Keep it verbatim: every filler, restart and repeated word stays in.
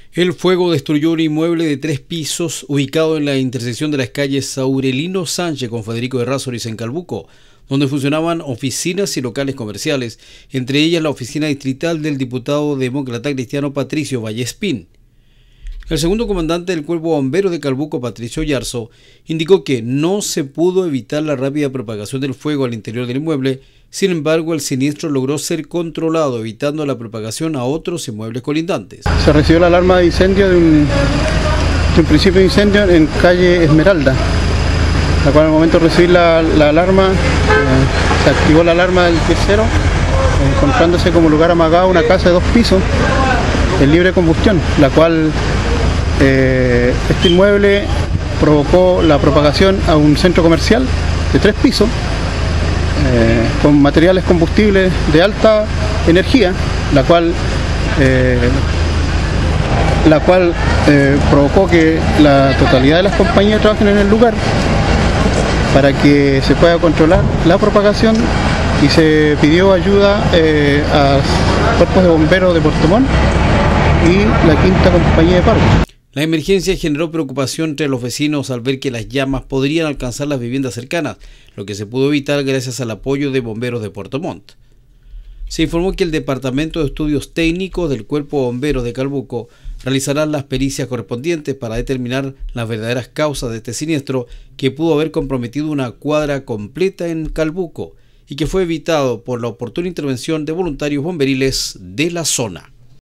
El fuego destruyó un inmueble de tres pisos ubicado en la intersección de las calles Aurelino Sánchez con Federico Errázuriz en Calbuco, donde funcionaban oficinas y locales comerciales, entre ellas la oficina distrital del diputado demócrata cristiano Patricio Vallespín. El segundo comandante del Cuerpo Bombero de Calbuco, Patricio Yarzo, indicó que no se pudo evitar la rápida propagación del fuego al interior del inmueble. Sin embargo, el siniestro logró ser controlado, evitando la propagación a otros inmuebles colindantes. Se recibió la alarma de incendio de un, de un principio de incendio en calle Esmeralda, la cual al momento de recibir la, la alarma, eh, se activó la alarma del diez cero, eh, encontrándose como lugar amagado una casa de dos pisos en libre combustión, la cual eh, este inmueble provocó la propagación a un centro comercial de tres pisos, Eh, con materiales combustibles de alta energía, la cual, eh, la cual eh, provocó que la totalidad de las compañías trabajen en el lugar para que se pueda controlar la propagación, y se pidió ayuda eh, a cuerpos de bomberos de Puerto Montt y la quinta compañía de Pargo. La emergencia generó preocupación entre los vecinos al ver que las llamas podrían alcanzar las viviendas cercanas, lo que se pudo evitar gracias al apoyo de bomberos de Puerto Montt. Se informó que el Departamento de Estudios Técnicos del Cuerpo Bombero de Calbuco realizará las pericias correspondientes para determinar las verdaderas causas de este siniestro, que pudo haber comprometido una cuadra completa en Calbuco y que fue evitado por la oportuna intervención de voluntarios bomberiles de la zona.